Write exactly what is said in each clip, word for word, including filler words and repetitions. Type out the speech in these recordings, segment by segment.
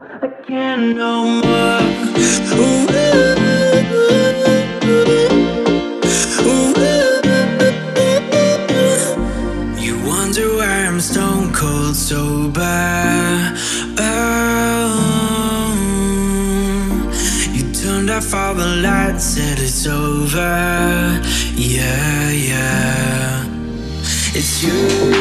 I can't no more. Ooh, ooh, ooh. You wonder why I'm stone cold sober. Oh, you turned off all the lights, said it's over. Yeah, yeah. It's you,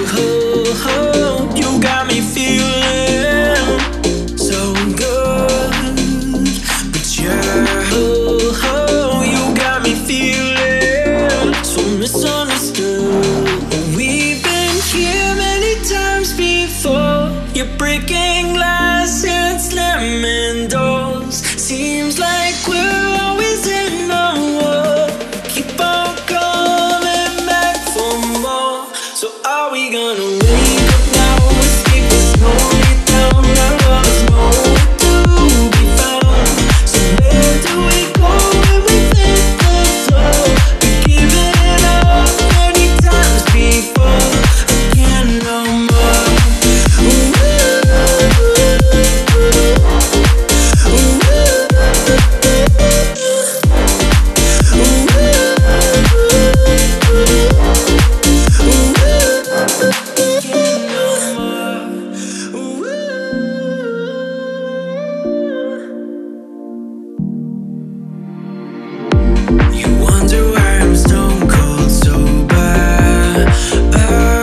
you got me feeling so good. But yeah, you got me feeling so misunderstood. We've been here many times before. You're breaking glass and slamming doors. Seems like we're always in a war. Keep on coming back for more. So are we gonna wake up now? Escape the snow, lay down. Our love is nowhere to be found. So where do we go when we think the flow? We've given it up many times before. I can't no more. Ooh, you wonder why I'm stone cold sober. Oh,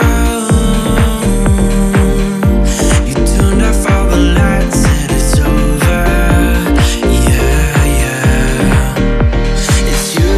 you turned off all the lights, said it's over. Yeah, yeah. It's you,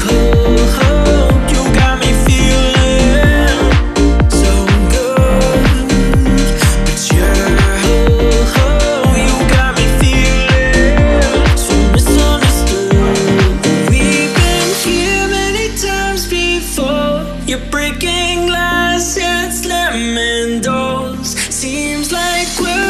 you got me feeling so good. But yeah, you got me feeling so misunderstood. We've been here many times before. You're breaking glass and slamming doors. Seems like we're